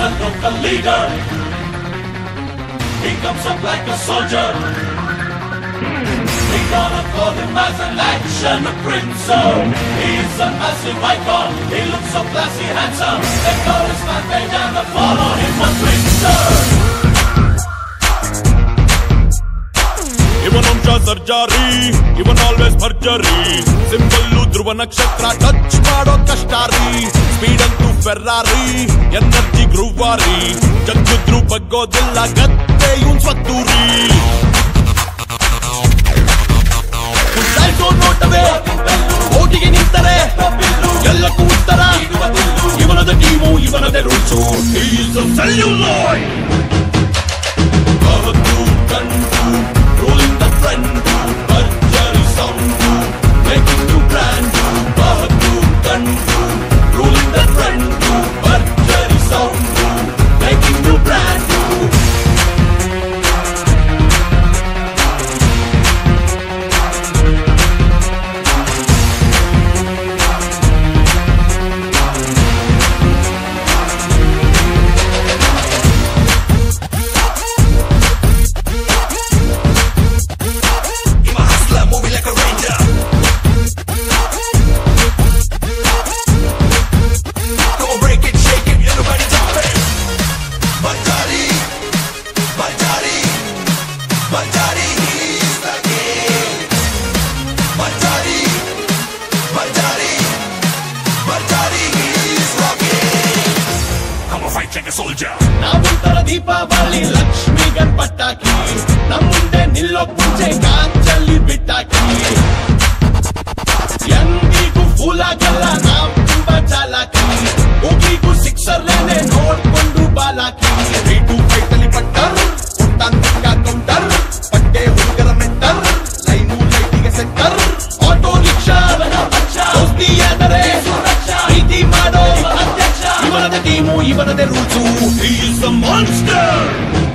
a local leader. He comes up like a soldier. We gonna call him as an action prince. He is a massive icon. He looks so classy, handsome. They call his fan page and follow him on Twitter. Even Amsha Sarjari, even always Bharjari. Symbol Dhruva Nakshatra, touch Mado Kashtari. Speed and to Ferrari, energy Groovari. Jaggu Dhruva Godilla, Gatte Yun Svaturi. Style don't note away, voting in Intare, Yella Kuttara. Even of the team, even of the rules. He is a celluloid. Rolling the front, Bharjari sound, making you brand new. Bahadur Gandu, rolling the front, Bharjari sound, making you brand new. Deepavali Lakshmi ಗಣಪಟಾಕಿ ನಮ್ಮ ಮುಂದೆ ನಿಲ್ಲೋ ಮುಂಚೆ ಕಾಂಚಲ್ಲಿ ಬಿಟ್ಟಾಕಿ ಎಂದಿಗೂ pool ಆಗಲ್ಲ ನಾವು ತುಂಬಾ ಚಾಲಾಕಿ ಹೋಗಿಗೂ ಸಿಕ್ಸರ್ಲೇನೆ ನೋಡ್ಕೊಂಡು ಬಾಲಾಕಿ 3-5 ಅಲ್ಲಿ ಪಟ್ಟರ್ ಕೊಟ್ಟಾಂತಕ್ಕ ಕೌಂಟರ್ ಪಟ್ಟೆ ಹುಡುಗರ ಮೆಂಟರ್ ಲೈನು ಲೈಟಿಗೆ ಸೆಂಟರ್ ಆಟೋ ರಿಕ್ಷಾ ದೋಸ್ತಿಯಾದರೆ ಪ್ರೀತಿ ಮಾಡೋ ಅಧ್ಯಕ್ಷ ಇವನದ ಟೀಮು ಇವನದೇ rules. He is a monster.